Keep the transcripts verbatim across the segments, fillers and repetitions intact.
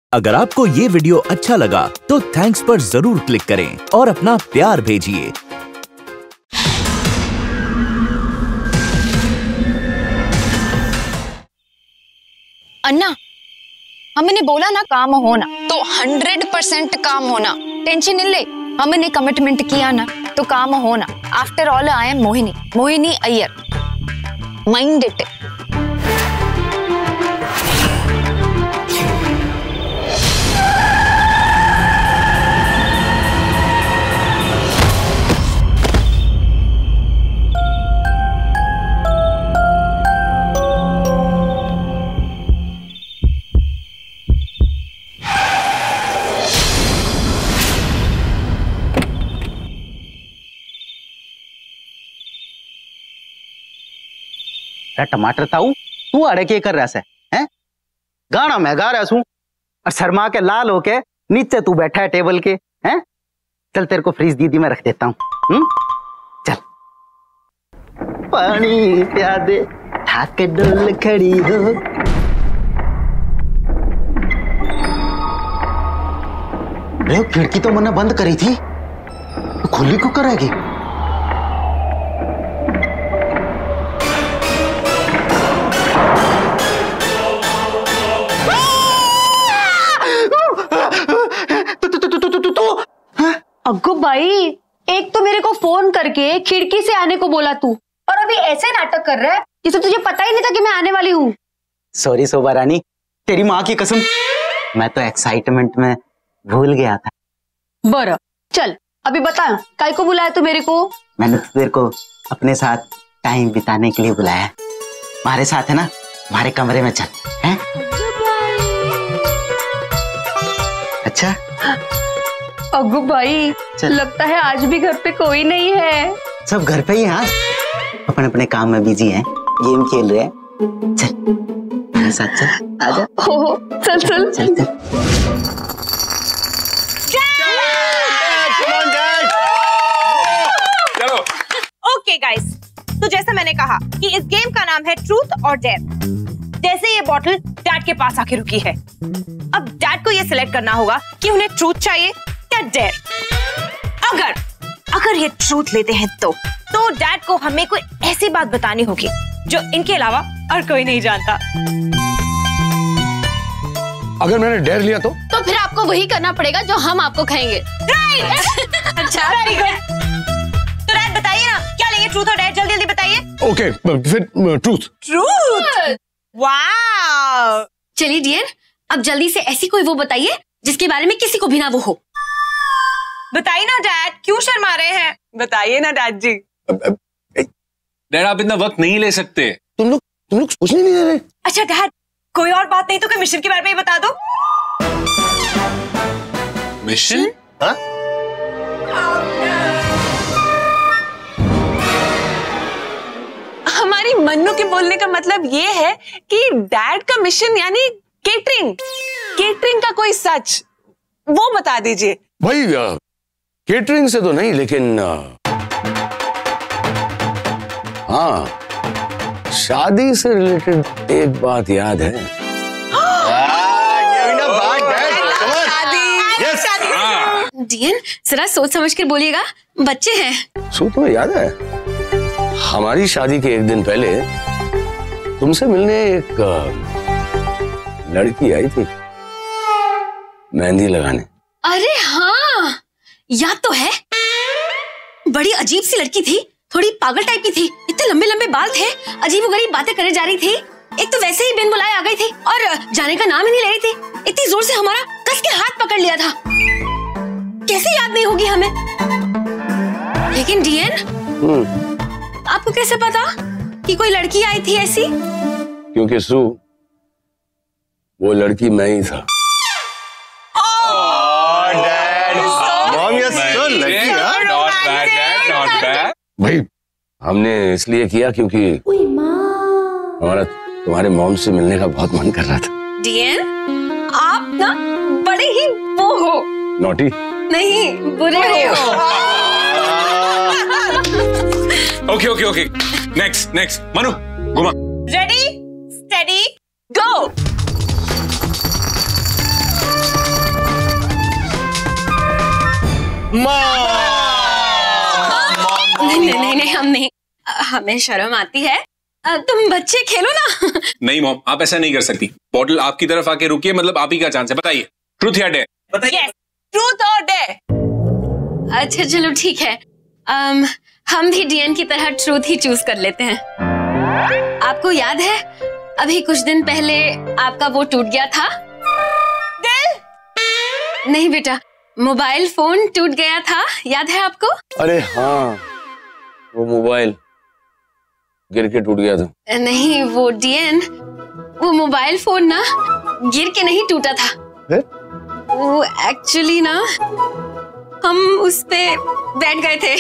अगर आपको ये वीडियो अच्छा लगा तो थैंक्स पर जरूर क्लिक करें और अपना प्यार भेजिए। अन्ना, हमने बोला ना काम होना तो हंड्रेड परसेंट काम होना, टेंशन नहीं ले। हमने कमिटमेंट किया ना तो काम होना। After all I am Mohini, Mohini Iyer, mind it. टमाटर ताऊ तू अड़े के कर रहा है हैं? गाना मैं गा रहा हूं और शर्मा के लाल होके नीचे तू बैठा है टेबल के हैं? चल तेरे को फ्रीज दीदी में रख देता हूं। हम्म चल पानी प्या दे, ठाके डोल खड़ी हो। अरे खिड़की तो मैंने बंद करी थी, तो खुली क्यों करेगी? अग्गू भाई, एक तो मेरे को फोन करके खिड़की से आने को बोला तू, और अभी ऐसे नाटक कर रहा है जिसे तुझे पता ही नहीं था कि मैं आने वाली हूँ। सॉरी शोभा रानी, तेरी माँ की कसम, मैं तो एक्साइटमेंट में भूल गया था। बरा चल अभी बता, काय को बुलाया तू मेरे को? मैंने तेरे को अपने साथ टाइम बिताने के लिए बुलाया। हमारे साथ है ना, हमारे कमरे में चल हैं? अच्छा अग्गू भाई, लगता है आज भी घर पे कोई नहीं है। सब घर पे ही हैं, अपने अपने काम में बिजी हैं, गेम खेल रहे हैं। चल मेरे साथ चल, आजा। हो चल चल चल चल। चलो ओके गाइस, तो जैसा मैंने कहा कि इस गेम का नाम है ट्रूथ और डेयर। जैसे ये बॉटल डैड के पास आके रुकी है, अब डैड को ये सिलेक्ट करना होगा कि उन्हें ट्रूथ चाहिए या डेयर। अगर अगर ये ट्रूथ लेते हैं तो तो डैड को हमें कोई ऐसी बात बतानी होगी जो इनके अलावा और कोई नहीं जानता। अगर मैंने डेयर लिया तो तो फिर आपको वही करना पड़ेगा जो हम आपको कहेंगे। राइट। अच्छा वेरी गुड। तो डैड बताइए ना, क्या लेंगे, ट्रूथ और डेयर? जल्दी जल्दी बताइए। ओके फिर ट्रूथ। Truth, wow. चलिए डियर, अब जल्दी से ऐसी कोई वो बताइए जिसके बारे में किसी को भी ना वो हो। बताइए ना डैड, क्यों शर्मा रहे हैं? बताइए ना डैड जी। डैड आप इतना वक्त नहीं ले सकते। तुम लोग तुम लोग कुछ नहीं ले रहे। अच्छा डैड, कोई और बात नहीं तो क्या मिशन के बारे में बता दो। मिशन? हाँ? हमारी मन्नू के बोलने का मतलब ये है कि डैड का मिशन यानी केटरिंग। केटरिंग का कोई सच वो बता दीजिए। भाई केटरिंग से तो नहीं, लेकिन हाँ शादी से रिलेटेड एक बात याद है। डियन जरा सोच समझ कर बोलिएगा, बच्चे हैं। सो तुम्हें याद है हमारी शादी के एक दिन पहले तुमसे मिलने एक लड़की आई थी मेहंदी लगाने। अरे हाँ याद तो है, बड़ी अजीब सी लड़की थी, थोड़ी पागल टाइप की थी, इतने लंबे लंबे बाल थे, अजीबोगरीब बातें करे जा रही थी। एक तो वैसे ही बिन बुलाए आ गई थी और जाने का नाम ही नहीं ले रही थी। इतनी जोर से हमारा कस के हाथ पकड़ लिया था, कैसे याद नहीं होगी हमें। लेकिन डियन आपको कैसे पता कि कोई लड़की आई थी ऐसी? क्योंकि सू वो लड़की मैं ही था। भाई हमने इसलिए किया क्योंकि हमारा तुम्हारे मॉम से मिलने का बहुत मन कर रहा था। डियर आप ना बड़े ही वो हो। नॉटी? नहीं बुरे हो। Okay okay okay, next next. Manu घुमा। Ready steady go. नहीं नहीं नहीं नहीं, हम नहीं, हमें शर्म आती है। तुम बच्चे खेलो ना। नहीं मॉम, आप ऐसा नहीं कर सकती। बॉटल आपकी तरफ आके रुकी है, मतलब आप ही का चांस है। बताइए, ट्रूथ या डेयर? बताइए। ट्रूथ और डेयर। अच्छा चलो ठीक है, um, हम भी डीएन की तरह ट्रूथ ही चूज कर लेते हैं। आपको याद है अभी कुछ दिन पहले आपका वो टूट गया था? दिल? नहीं बेटा, मोबाइल फोन टूट गया था, याद है आपको? अरे हाँ, वो मोबाइल गिर के टूट गया था। नहीं, वो डीएन, वो मोबाइल फोन ना गिर के नहीं टूटा था। है? वो एक्चुअली ना हम उस पे बैठ गए थे।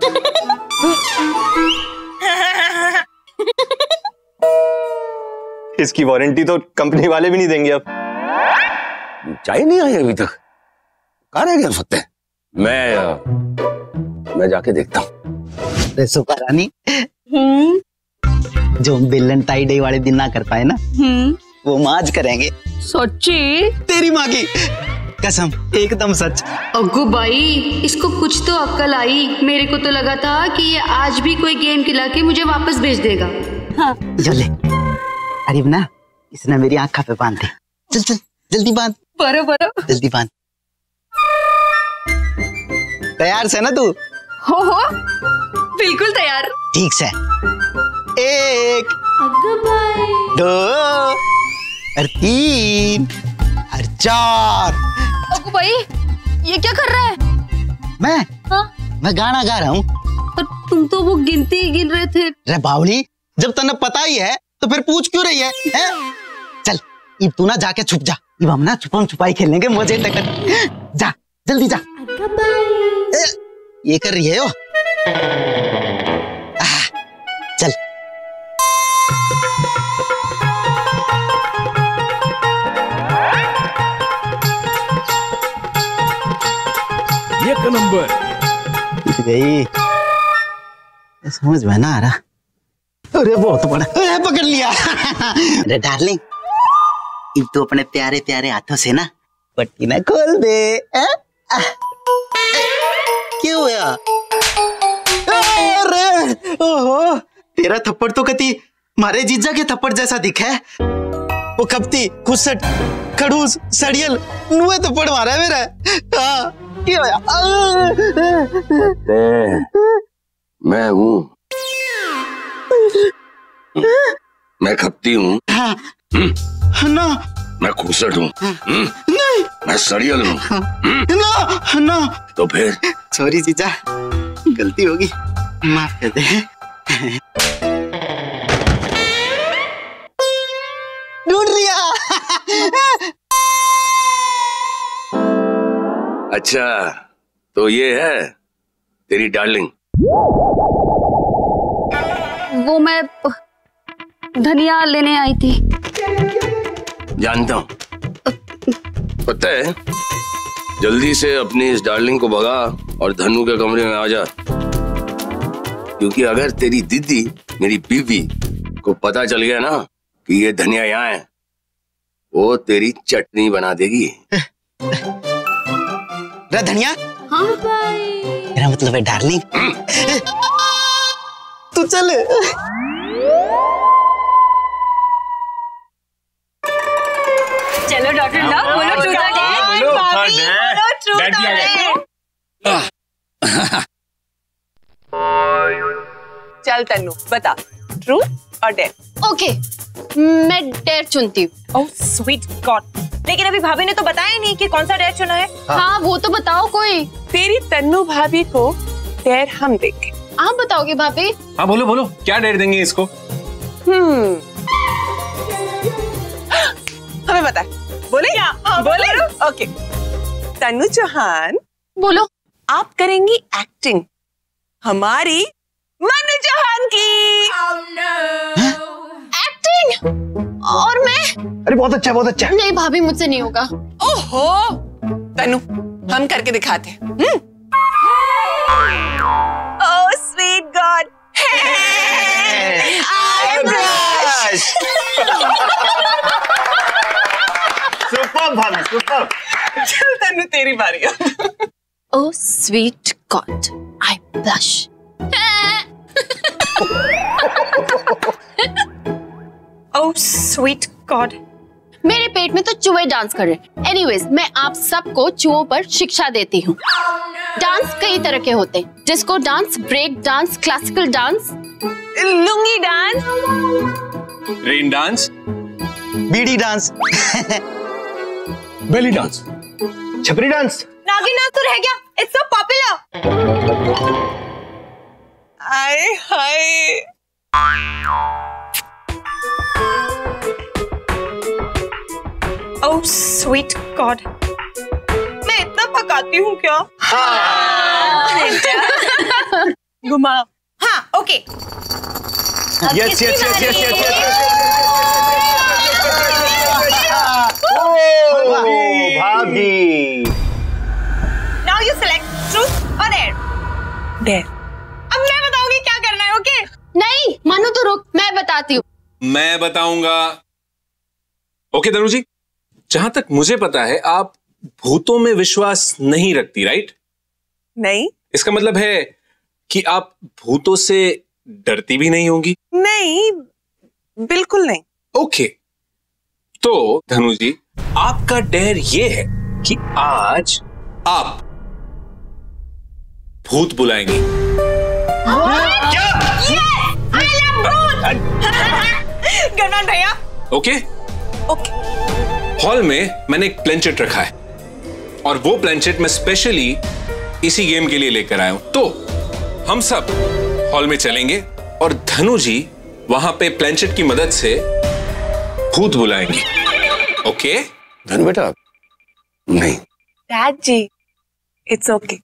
इसकी वारंटी तो कंपनी वाले भी नहीं देंगे अब। चाय नहीं आई अभी तक, कहाँ रह गया फतेह? मैं मैं जाके देखता हूँ। सुपा रानी, जो हम वेलेंटाइन डे वाले दिन ना कर पाए ना, वो हम आज करेंगे। सच्ची? तेरी माँ की कसम, एकदम सच। अग्गू भाई, इसको कुछ तो अक्ल आई। मेरे को तो लगा था कि ये आज भी कोई गेम खिला के मुझे वापस भेज देगा। हाँ। जले, अरे ना, इसने मेरी आंखा पे बांध दे। चल चल जल्दी बांध। बरो बरो, जल्दी बांध। तैयार से ना तू? हो हो बिल्कुल तैयार। ठीक से। एक, दो, और तीन, और चार। अग्गू भाई, ये क्या कर रहा है? मैं हाँ? मैं गाना गा रहा हूँ। पर तुम तो वो गिनती गिन रहे थे। रे बावली, जब तने पता ही है तो फिर पूछ क्यों रही है, है? चल इब तू ना जाके छुप जा। इब हम ना छुपम छुपाई खेलेंगे, मजे तक। जा जल्दी जा। ए, ये कर रही है यो। आ, चल। एक नंबर गई, समझ में ना आ रहा। अरे बहुत बड़ा, अरे पकड़ लिया। अरे डार्लिंग, अब तो अपने प्यारे प्यारे हाथों से ना पट्टी ना खोल दे। आ? आ? क्यों हुआ? अरे ओहो, तेरा थप्पड़ तो कती मारे जीजा के थप्पड़ जैसा दिखा है। वो कपती खुसट खड़ूस सड़ियल नुए थप्पड़ मारा है मेरा। हाँ, क्यों हुआ? मैं हूँ, मैं खपती हूँ। हाँ, ना, मैं खुसट हूँ। नहीं, मैं सड़ियल हूँ। ना, ना। तो फिर? सॉरी जीजा, गलती होगी, माफ कर दे। ढूंढ लिया। अच्छा, तो ये है तेरी डार्लिंग? वो मैं धनिया लेने आई थी। जानता हूँ। पता है, जल्दी से अपनी इस डार्लिंग को भगा और धनु के कमरे में आ जा, क्योंकि अगर तेरी दीदी मेरी बीवी को पता चल गया ना कि ये धनिया यहाँ है, वो तेरी चटनी बना देगी। रे धनिया। हाँ भाई। मेरा मतलब है डार्लिंग। तू चल। चलो डॉक्टर लव, बोलो ट्रूथ और डेयर। बोलो ट्रूथ और डेयर। चल तन्नू बता, ट्रूथ और डेयर? ओके, मैं डेयर चुनती हूँ। ओह स्वीट गॉड, लेकिन अभी भाभी ने तो बताया नहीं कि कौन सा डेयर चुना है। हाँ, हाँ वो तो बताओ कोई। तेरी तन्नू भाभी को डेयर हम देंगे। आप बताओगे भाभी? हाँ बोलो बोलो, क्या डेयर देंगे इसको? हम्म, हमें पता है। बोले क्या? हाँ, बोले। ओके, तन्नू चौहान बोलो। आप करेंगी एक्टिंग हमारी मनु चौहान की। oh, no. एक्टिंग? और मैं? अरे बहुत अच्छा, बहुत अच्छा। नहीं भाभी, मुझसे नहीं होगा। ओहो, तन्नू हम करके दिखाते हैं। Hmm. Oh sweet God, I blush. Super भाभी, सुपर। चल तन्नू तेरी बारी। Oh sweet God, I blush. Oh sweet God. मेरे पेट में तो चूहे डांस कर रहे। एनीवेज, मैं आप सबको चूहों पर शिक्षा देती हूँ। डांस कई तरह के होते हैं, disco dance, break dance, classical dance, lungi dance, rain dance, bidi dance, belly dance, छपरी डांस, नागिन डांस तो रह गया। It's so popular. आय हाय। Oh sweet God. मैं इतना पकाती हूँ क्या? घुमा। हाँ, okay. Yes yes yes yes yes भाभी। Now you select truth or dare. Dare. अब मैं बताऊंगी क्या करना है, ओके? नहीं मानो तो रुक, मैं बताती हूँ। मैं बताऊंगा। ओके धनु जी, जहां तक मुझे पता है आप भूतों में विश्वास नहीं रखती, राइट? नहीं। इसका मतलब है कि आप भूतों से डरती भी नहीं होंगी? नहीं, बिल्कुल नहीं। ओके, तो धनु जी आपका डेयर ये है कि आज आप भूत बुलाएंगी। क्या? I love भूत। गणमान भैया। Okay okay. हॉल में मैंने एक प्लेनचेट रखा है और वो प्लेनचेट मैं स्पेशली इसी गेम के लिए लेकर आया हूं। तो हम सब हॉल में चलेंगे और धनु जी वहां पे प्लेनचेट की मदद से भूत बुलाएंगे। ओके धनु बेटा, नहीं। Dad ji, it's okay.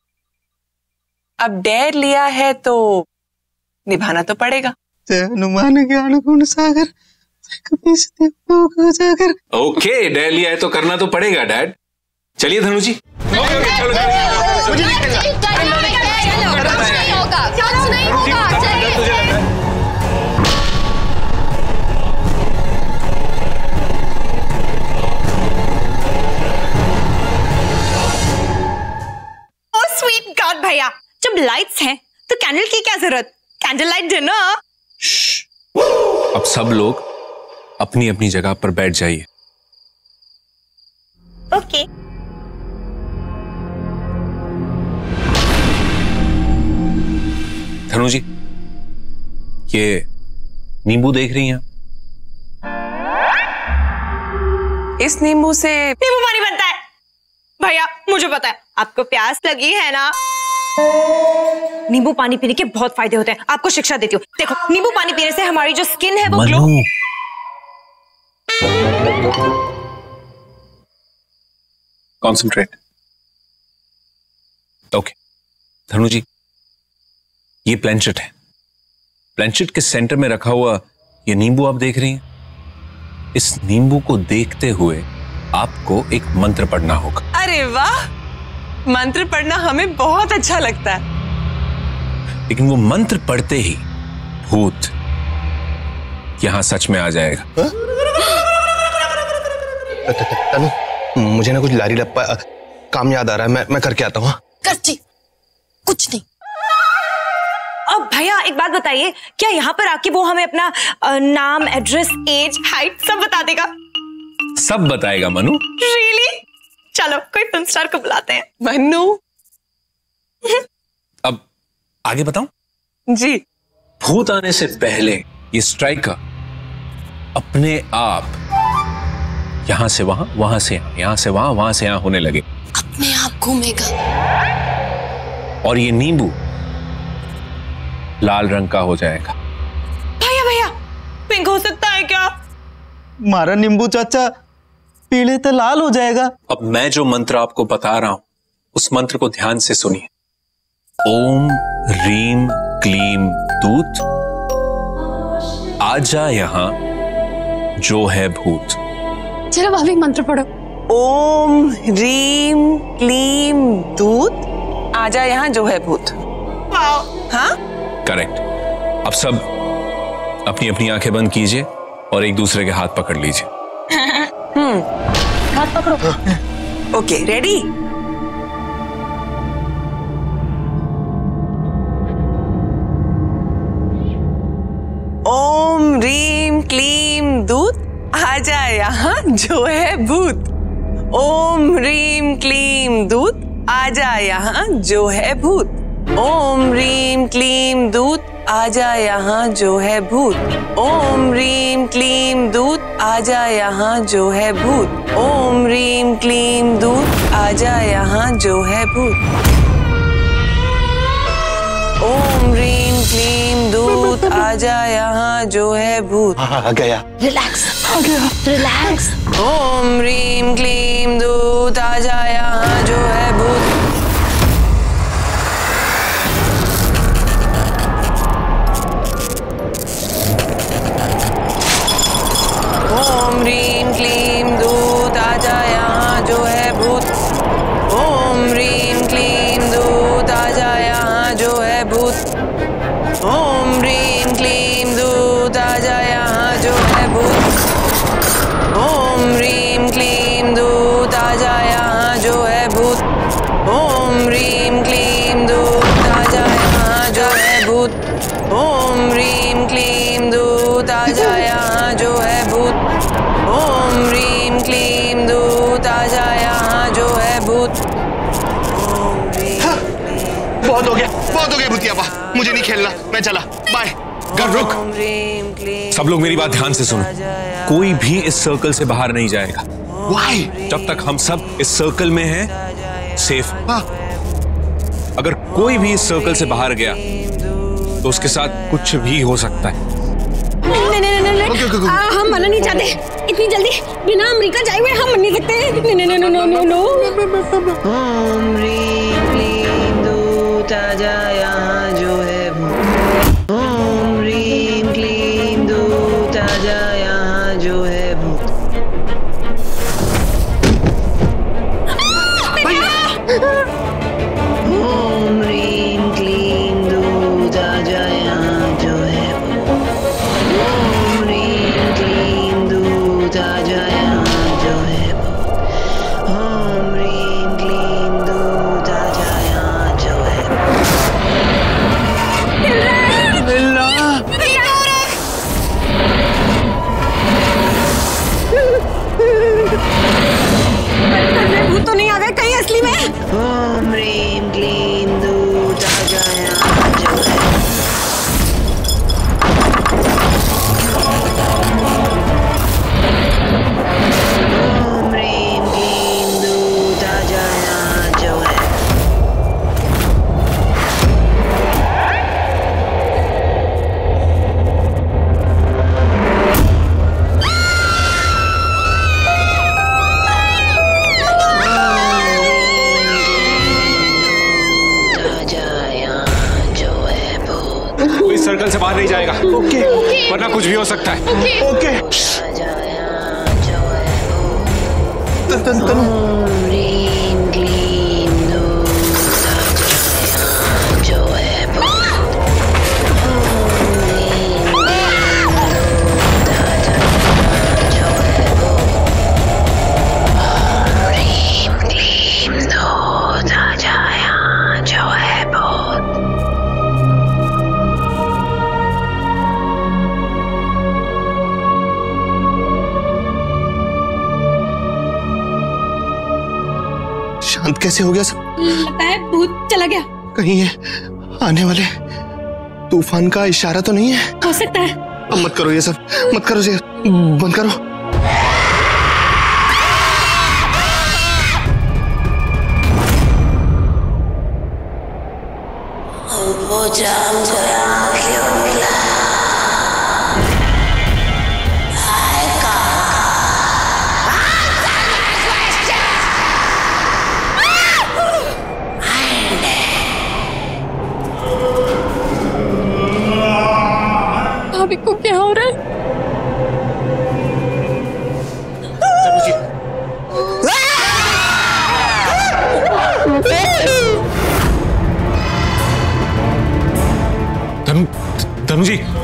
अब डेयर लिया है तो निभाना तो पड़ेगा। हनुमान ज्ञान गुण सागर, ओके डेयर लिया है तो करना तो पड़ेगा डैड। चलिए धनु जी। ओके ओके चलो ओ स्वीट गॉड भैया, जब लाइट्स हैं तो कैंडल की क्या जरूरत? Candle light dinner. अब सब लोग अपनी अपनी जगह पर बैठ जाइए। ओके। धनु जी, ये नींबू देख रही हैं? इस नींबू से नींबू पानी बनता है। भैया मुझे पता है, आपको प्यास लगी है ना? नींबू पानी पीने के बहुत फायदे होते हैं। आपको शिक्षा देती हूँ, देखो नींबू पानी पीने से हमारी जो स्किन है वो ग्लो। कॉन्सेंट्रेट। ओके धनु जी, ये प्लेनचेट है। प्लेनचेट के सेंटर में रखा हुआ ये नींबू आप देख रही हैं। इस नींबू को देखते हुए आपको एक मंत्र पढ़ना होगा। अरे वाह, मंत्र पढ़ना हमें बहुत अच्छा लगता है। लेकिन वो मंत्र पढ़ते ही भूत यहां सच में आ जाएगा। तनु, मुझे ना कुछ लारी लप्पा काम याद आ रहा है, मैं मैं करके आता हूँ। करती कुछ नहीं। अब भैया एक बात बताइए, क्या यहाँ पर आके वो हमें अपना अ, नाम, एड्रेस, एज, हाइट सब बता देगा? सब बताएगा मनु। रियली? चलो कोई फिल्म स्टार को बुलाते हैं। मनु। अब आगे बताऊं? जी। भूत आने से पहले ये स्ट्राइकर अपने आप यहां से वहां, वहां से यहां, यहां से वहां, वहां से यहां होने लगे। अपने आप घूमेगा। और ये नींबू लाल रंग का हो जाएगा। भैया भैया, पिंक हो सकता है क्या? मारा नींबू चाचा पीले तो लाल हो जाएगा। अब मैं जो मंत्र आपको बता रहा हूं उस मंत्र को ध्यान से सुनिए। ओम रीम क्लीम दूत, आजा यहां जो है भूत। चलो भाभी मंत्र पढ़ो। ओम रीम क्लीम दूत, आजा यहाँ जो है भूत। हाँ करेक्ट। अब सब अपनी अपनी आंखें बंद कीजिए और एक दूसरे के हाथ पकड़ लीजिए। हम्म, हाथ पकड़ो। Okay ready? दूत आजा यहाँ जो है भूत। ओम ह्रीम क्लीम दूत आजा यहाँ जो है भूत। ओम ह्रीम क्लीम दूत आजा यहाँ जो है भूत। ओम ह्रीम क्लीम दूत आजा यहाँ जो है भूत। ओम ह्रीम क्लीम दूत आजा यहाँ जो है भूत। ओम ह्रीम क्लीम दूत आजा यहाँ जो है भूत। आ गया। रिलैक्स, आ गया, रिलैक्स। ओम ह्रीम क्लीम दूत आजा यहाँ जो है भूत। ओम ह्रीम क्लीम दूत आजा यहाँ जो है भूत। ओम ह्रीम क्लीम दूत आजा यहाँ जो है भूत। ओम ह्रीम क्लीम दूत आजा यहाँ जो है भूत। ओम ह्रीम क्लीम दूत आजा यहाँ जो है भूत। ओम ह्रीम क्लीम दूत आजा यहाँ जो है भूत। ओम ह्रीम क्लीम दूत आजा यहाँ जो है भूत। ओम ह्रीम क्लीम दूत आजा यहाँ जो है भूत। बहुत हो गया, बहुत हो गया भूतियापा, मुझे नहीं खेलना, मैं चला, बाय। कर रुक। सब लोग मेरी बात ध्यान से सुनो। कोई भी इस सर्कल से बाहर नहीं जाएगा। Why? जब तक हम सब इस सर्कल में हैं, सेफ। हाँ। अगर कोई भी इस सर्कल से बाहर गया तो उसके साथ कुछ भी हो सकता है। नहीं नहीं नहीं नहीं, okay, okay, okay. आ, हम मना नहीं चाहते। इतनी जल्दी बिना अमेरिका जाए हुए हम मन नहीं सकते। नहीं नहीं नहीं नो नो नो। ओम ह्रीम क्लीम दूत आजा यहाँ जो है भूत। ओम ह्रीम क्लीम दूत आजा यहाँ जो है भूत। ओम ह्रीम क्लीम दूत आजा यहाँ जो है भूत। ओम ह्रीम क्लीम दूत आजा यहाँ जो है भूत। ओम ह्रीम क्लीम दूत आजा यहाँ जो है भूत तो नहीं आ गए कहीं असली में? ओम ह्रीम क्लीम दूत आजा यहाँ जो है। ओम ह्रीम क्लीम दूत आजा यहाँ जो है। कोई सर्कल से बाहर नहीं जाएगा। Okay okay. वरना कुछ भी हो सकता है। Okay okay. तनु तनु शांत कैसे हो गया सब? लगता है भूत चला गया। कहीं ये आने वाले तूफान का इशारा तो नहीं है? हो सकता है। अब मत करो ये सब, मत करो ये, बंद करो। वो जाम गया क्यों मिला? भाभी को क्या हो रहा है? धनु, धनु जी